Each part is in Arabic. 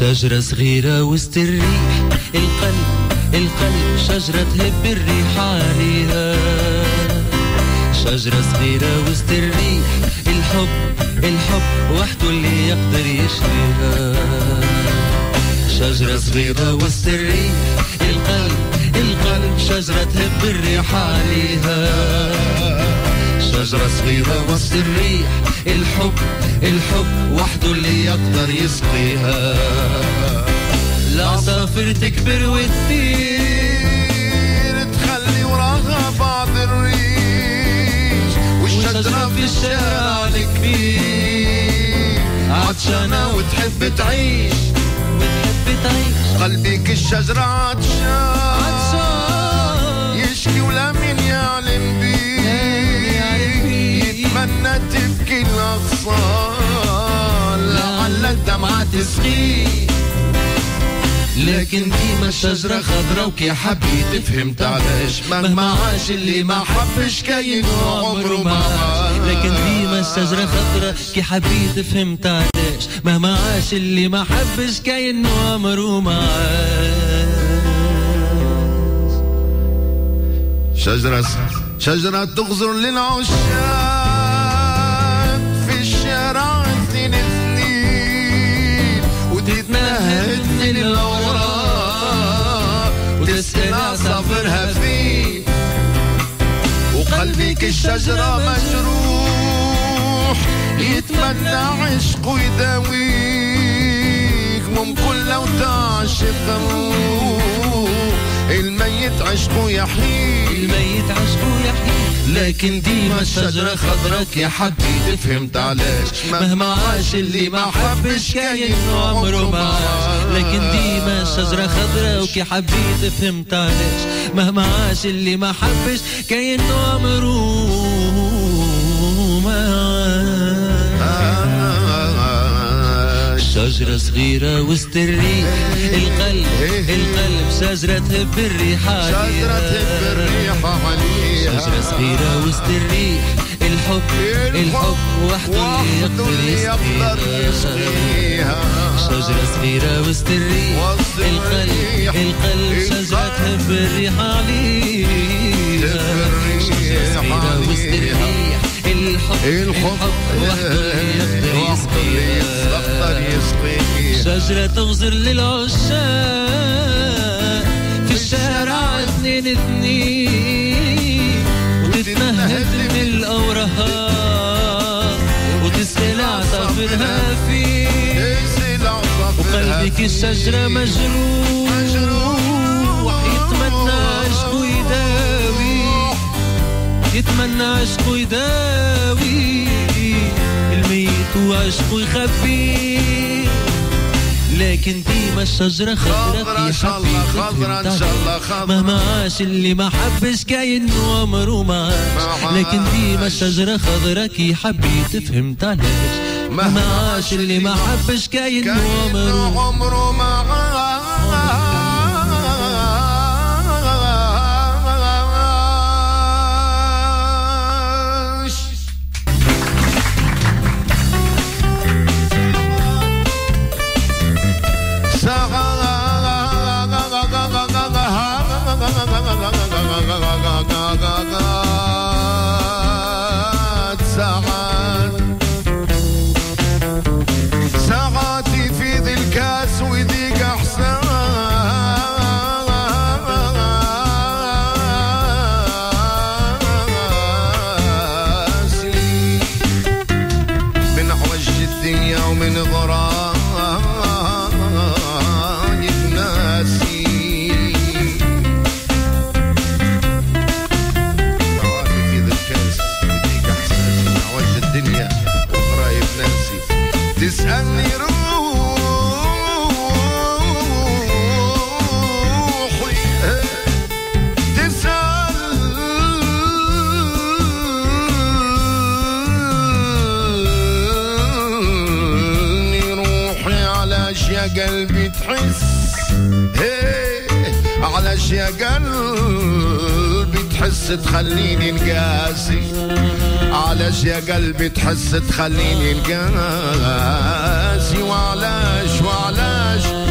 شجرة صغيرة وسط الريح، القلب شجرة تهب الريح عليها. شجرة صغيرة وسط الريح، الحب وحده اللي يقدر يشريها. شجرة صغيرة وسط الريح، القلب شجرة تهب الريح عليها. شجرة صغيرة وسط الريح، الحب وحده اللي يقدر يسقيها. العصافر تكبر وتطير، تخلي وراها بعض الريش، والشجرة في الشارع الكبير عطشانة وتحب تعيش. قلبك الشجرة عطشان، يشكي ولا من يعلم بيه، يتمنى تبكي الأغصان لعل الدمعة تسقيه. لكن ديما الشجرة خضرا وكي حبيت فهمت علاش، مهما عاش اللي ما حبش كاين عمره ما عاش. لكن ديما الشجرة خضرا كي حبيت فهمت علاش، مهما عاش اللي ما حبش كاين عمره ما عاش. شجرة تغزر للعشاق في الشارع سنين وتتنهد من الأوراق وتسأل عصافرها فيه. وقلبك الشجرة مجروح يتمنى عشق ويداويك. ممكن لو تعشق الروح الميت عشقه يحيي، لكن ديما الشجرة خضرك يا حبيبي فهمت علاش، مهما عاش اللي ما حبش كاين عمره ما عاش. لكن ديما الشجرة خضرك يا حبيبي فهمت علاش، مهما عاش اللي ما حبش كاين عمره ما عاش. شجرة صغيرة وسط الريح، القلب شجرة تهب الريح عليها. شجرة صغيرة وسط الريح، الحب وحده اللي يقدر يسقيها. شجرة صغيرة وسط الريح، القلب شجرة تهب الريح عليها. شجرة صغيرة وسط الريح، الحب وحده اللي يقدر يسقيها. شجرة تغزر للعشاق في الشارع اثنين وتتنهد من الأوراق وتسأل عصافرها فيه. وقلبك الشجرة مجروح يتمنى عشقه يداوي الميت وعشقه يخبيه. لكن ديما الشجرة خضرا يا حبيبي مهما عاش اللي ما حبش كاين عمره ما عاش. لكن ديما الشجرة خضرا يا حبيبي فهمت علاش، مهما عاش اللي ما حبش كاين عمره ما عاش. ساعاتي في ذي الكاس وذيك احساسي من عوج الدنيا ومن غرام تسألني روحي، تسألني روحي علاش يا قلبي تحس، علاش يا قلبي تحس تخليني نقاسي. علاش يا قلبي تحس تخليني نقاسي. وعلاش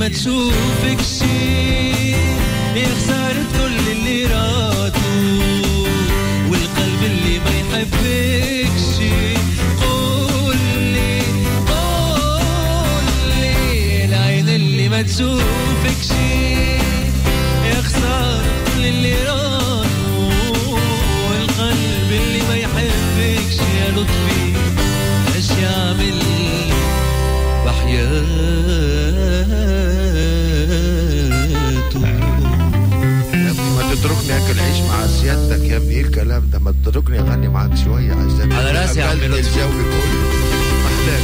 ما تشوفك شي يا خسارة كل اللي راتوا والقلب اللي ما يحبك شي قولي العين اللي ما تشوفك شي يا خسارة كل اللي راتوا والقلب اللي ما يحبك شي يا لطفي ايش يعمل بحياته يا ابني ما تتركني اكل عيش مع سيادتك يا ابني، ايه الكلام ده؟ ما تتركني اغني معاك شويه عشان على راسي يا عم لطفي الجو كله محتاج.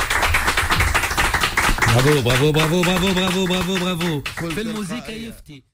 برافو برافو برافو برافو برافو برافو. في الموسيقى يفتي.